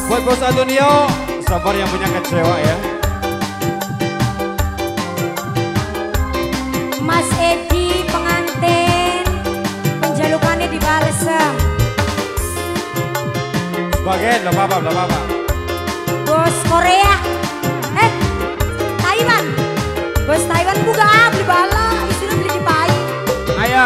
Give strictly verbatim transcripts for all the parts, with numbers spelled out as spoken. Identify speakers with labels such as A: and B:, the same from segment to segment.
A: Buat Bos Antonio, sabar yang punya kecewa ya.
B: Mas Edi pengantin, penjalukannya dibales.
A: Sebagian, belum apa, belum apa.
B: Bos Korea, eh Taiwan, bos Taiwan buka ah, beli bala, istrinya beli di Pai.
C: Ayo.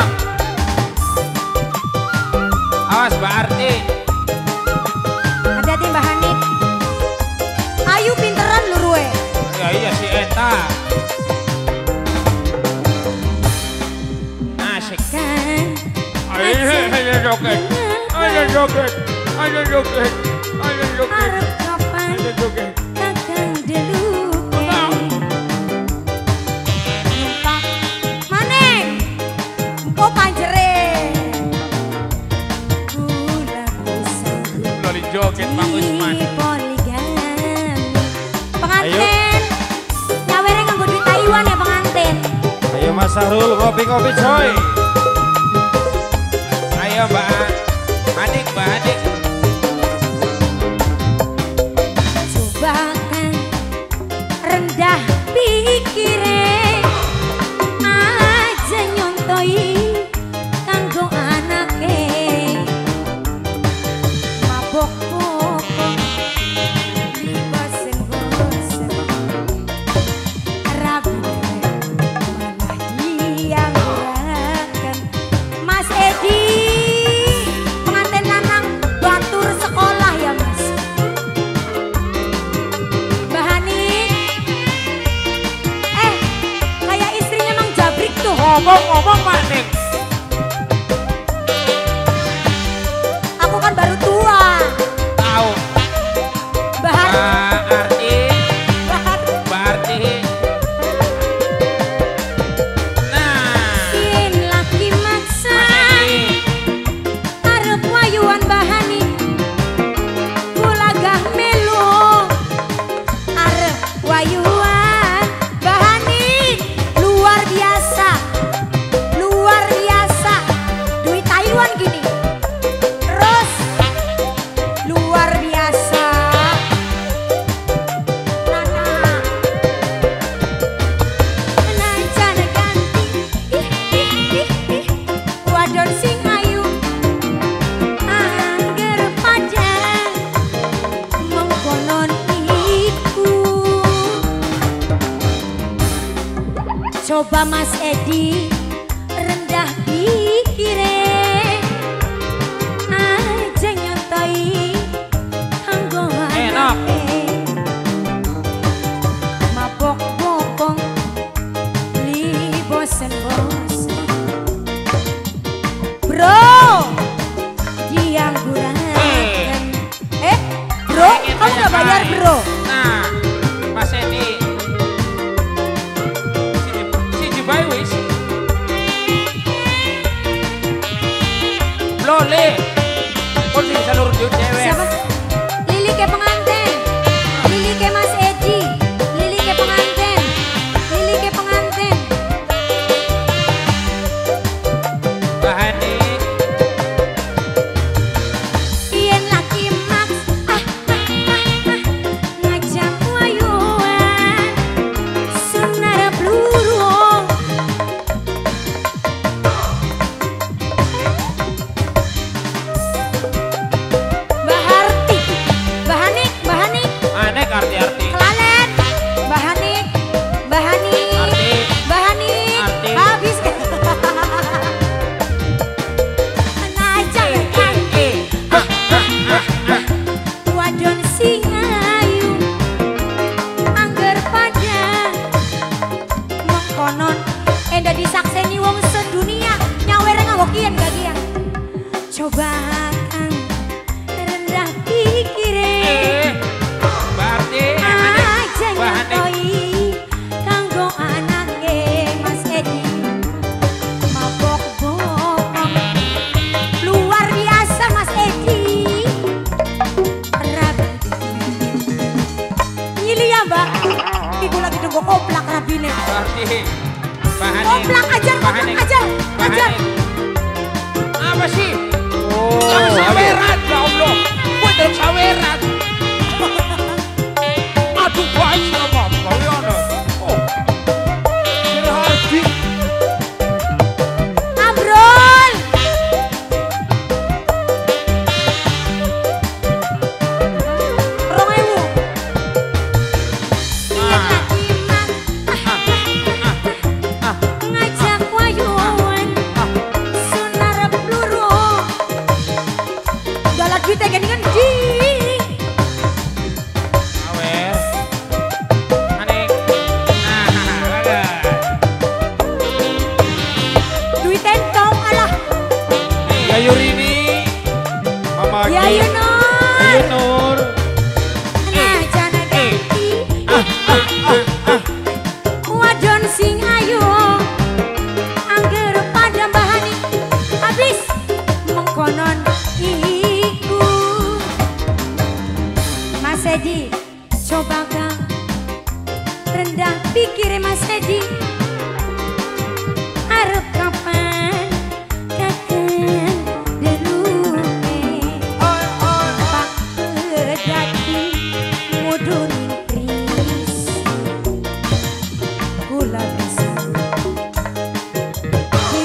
C: Awas Mbak Arti.
B: Hati-hati Mbak Hanik. Ayu pinteran lu Rue.
C: Ya iya si Eta. Asik. Ayo ayo joget. Ayo joget. Ayo joget. Ayo joget.
B: Arep kapan
C: Ayo joget.
B: kakang deluke. Numpak maneng. Empok panjere. Kula kusanggup
C: Loli joget Pak Usman.
B: di poligami. Pengantin. Nyawere nganggo duit Taiwan ya pengantin.
A: Ayo Mas Sahrul, kopi-kopi coy.
C: Ayo Mbak Adik, Mbak Adik.
B: Coba kan rendah pikire aja nyontoi kanggo anake mabok pokok libasen-bosen rabi malah diang gerakan. Mas Edi pengantin lanang batur sekolah ya Mas. Mbak Hani, eh kayak istrinya Mang Jabrik tuh.
C: Ngomong-ngomong Pak Dik.
B: Aku kan baru tua.
C: Tahu.
B: Mbak Hani,
C: Mbak Arti.
B: Mbak Hani.
C: Mbak Arti. Nah.
B: Yen laki maksa
C: Mas Edi.
B: arep wayuan Mbak Hani. Kula gah melu arep wayuan Mbak Hani. Luar biasa. Luar biasa. Duit Taiwan gini. Terus luar biasa. Nana. Nancana ganti. Ih, ih, ih, ih. Wadon sing ayu. Angger padang. Mengkonon iku. Coba Mas Edi rendah pikire aja nyontai kanggo
C: Enak.
B: anake mabok bokong li bosen-bosen bro dianggurakan. Eh bro kamu gak bayar bro.
C: Nah, Mas Edi. Si Jibai wis. Lole. Kok sih seluruh duit cewek.
B: Siapa? Lili ke pengantin. Lili ke Mas Edi. Lili ke pengantin. Lili ke pengantin.
C: Mbak Hani.
B: Yen laki maks ah ah ah ah ngajak wayuan sunara peluru. Mbak Harti, Mbak Hani, Mbak Hani,
C: Aneh arti-arti.
B: kelalen. Mbak Hani, Mbak Hani,
C: Arti.
B: Mbak Hani,
C: Arti.
B: habis kan? Ngajak kan? Wadon sing ayu angger padang mengkonon enda disakseni wong sedunia nyawere nganggo kian gak kian. Coba kang rendah pikire
C: Eh, Mbak Arti. Aneh.
B: aja
C: Mbak Hani.
B: nyantoi kanggo anake Mas Edi mabok bokong luar biasa Mas Edi. Rabi nyili ya Mbak. Ibu lagi tunggu koplak rabine.
C: Mbak Arti. Mbak Hani.
B: Koplak ajar,
C: Mbak
B: koplak
C: Hani.
B: ajar,
C: Mbak
B: ajar.
C: Hani. Apa sih?
A: Oh,
C: Kamu
A: ayo.
C: saweran ya Allah. Gue terus saweran.
B: Edi, coba kau rendah pikir Mas Edi. Arep kapan kakek delume Pak pedati mudun kris Gula bisa di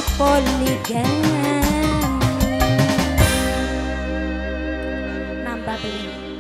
B: poligami. Nambah beli